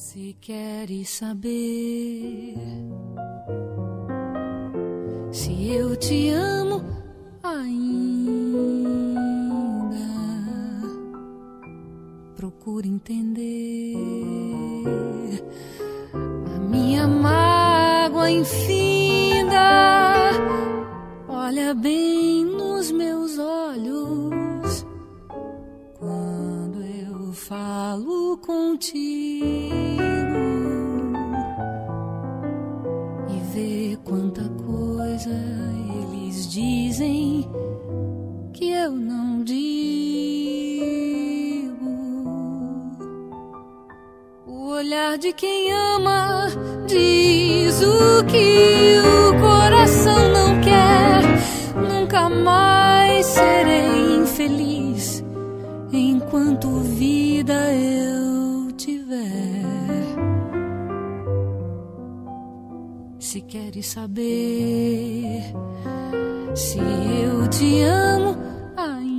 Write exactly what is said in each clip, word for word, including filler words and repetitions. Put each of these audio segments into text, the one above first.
Se queres saber se eu te amo ainda, procura entender a minha mágoa infinda. Olha bem nos meus olhos quando eu falo contigo e vê quanta coisa eles dizem que eu não digo. O olhar de quem ama diz o que o coração não quer. Nunca mais serei infeliz enquanto vida eu tiver. Se queres saber se eu te amo ainda,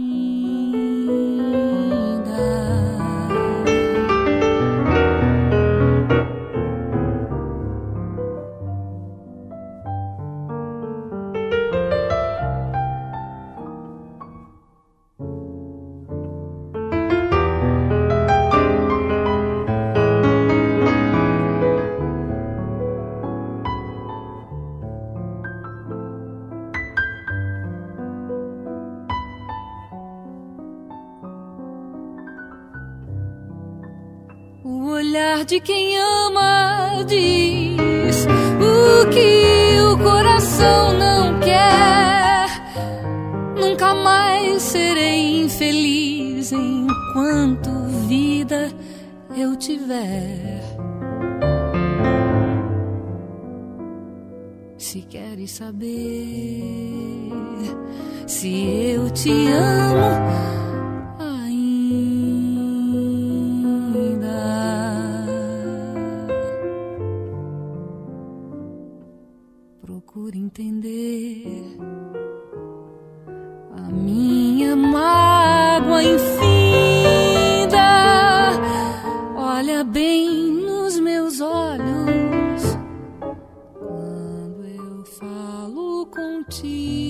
o olhar de quem ama diz o que o coração não quer. Nunca mais serei infeliz enquanto vida eu tiver. Se queres saber se eu te amo procura entender a minha mágoa infinda. Olha bem nos meus olhos quando eu falo contigo